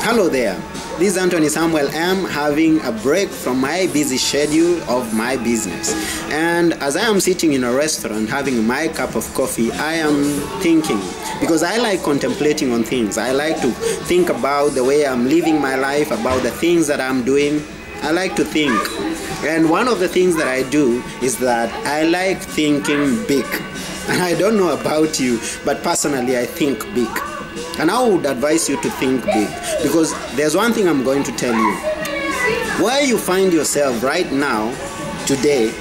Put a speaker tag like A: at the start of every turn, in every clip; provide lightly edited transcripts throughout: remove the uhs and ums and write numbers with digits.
A: Hello there. This is Anthony Samuel M having a break from my busy schedule of my business. And as I am sitting in a restaurant having my cup of coffee, I am thinking, because I like contemplating on things. I like to think about the way I'm living my life, about the things that I'm doing. I like to think. And one of the things that I do is that I like thinking big. And I don't know about you, but personally I think big. And I would advise you to think big, because there's one thing I'm going to tell you. Where you find yourself right now, today,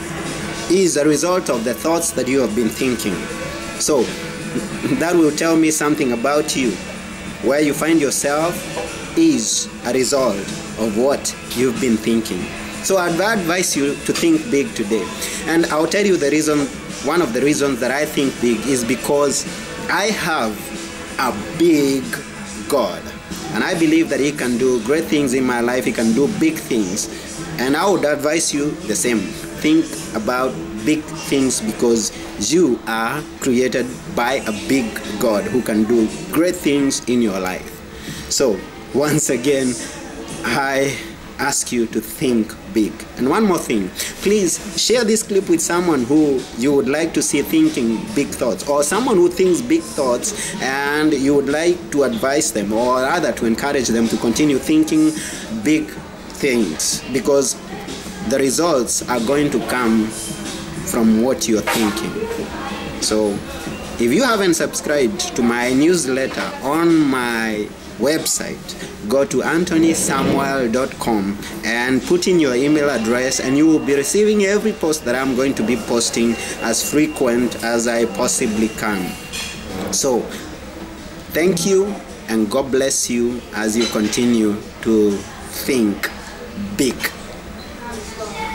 A: is a result of the thoughts that you have been thinking. So that will tell me something about you. Where you find yourself is a result of what you've been thinking. So I'd advise you to think big today. And I'll tell you the reason. One of the reasons that I think big is because I have a big God, and I believe that He can do great things in my life. He can do big things, and I would advise you the same. Think about big things, because you are created by a big God who can do great things in your life. So once again, I ask you to think big. And one more thing, please share this clip with someone who you would like to see thinking big thoughts, or someone who thinks big thoughts and you would like to advise them, or rather to encourage them to continue thinking big things, because the results are going to come from what you're thinking. So if you haven't subscribed to my newsletter on my website, go to anthonysamuel.com and put in your email address, and you will be receiving every post that I'm going to be posting as frequent as I possibly can. So thank you, and God bless you as you continue to think big.